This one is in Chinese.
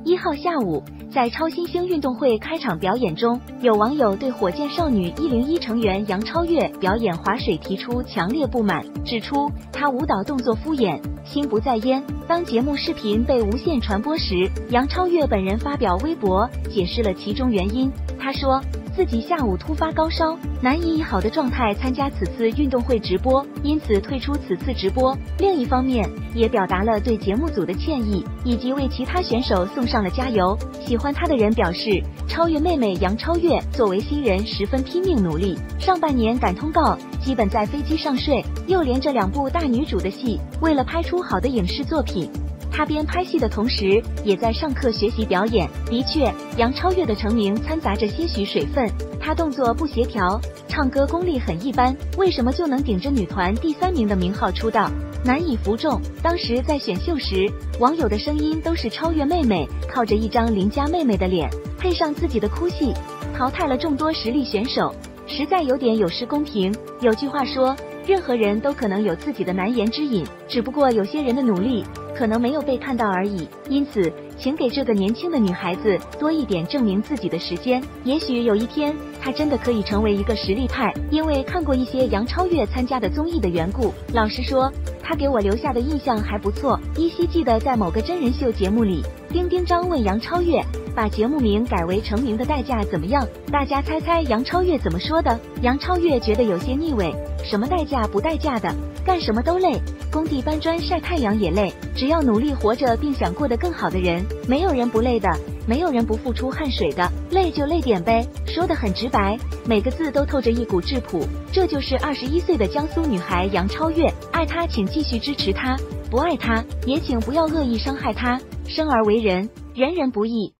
1号下午，在超新星运动会开场表演中，有网友对火箭少女101成员杨超越表演划水提出强烈不满，指出她舞蹈动作敷衍，心不在焉。当节目视频被无限传播时，杨超越本人发表微博解释了其中原因。她说自己下午突发高烧，难以以好的状态参加此次运动会直播，因此退出此次直播。另一方面，也表达了对节目组的歉意，以及为其他选手送上了加油。喜欢她的人表示，超越妹妹杨超越作为新人十分拼命努力，上半年赶通告基本在飞机上睡，又连着2部大女主的戏，为了拍出好的影视作品，她边拍戏的同时也在上课学习表演。的确，杨超越的成名掺杂着些许水分，她动作不协调，唱歌功力很一般，为什么就能顶着女团第3名的名号出道？难以服众。当时在选秀时，网友的声音都是超越妹妹靠着一张邻家妹妹的脸，配上自己的哭戏，淘汰了众多实力选手，实在有点有失公平。有句话说，任何人都可能有自己的难言之隐，只不过有些人的努力可能没有被看到而已。因此，请给这个年轻的女孩子多一点证明自己的时间，也许有一天她真的可以成为一个实力派。因为看过一些杨超越参加的综艺的缘故，老实说，她给我留下的印象还不错。依稀记得在某个真人秀节目里，丁丁张问杨超越，把节目名改为成名的代价怎么样？大家猜猜杨超越怎么说的？杨超越觉得有些腻味，什么代价不代价的，干什么都累，工地搬砖晒太阳也累，只要努力活着并想过得更好的人，没有人不累的，没有人不付出汗水的，累就累点呗。说得很直白，每个字都透着一股质朴。这就是21岁的江苏女孩杨超越，爱她请继续支持她，不爱她也请不要恶意伤害她。生而为人，人人不易。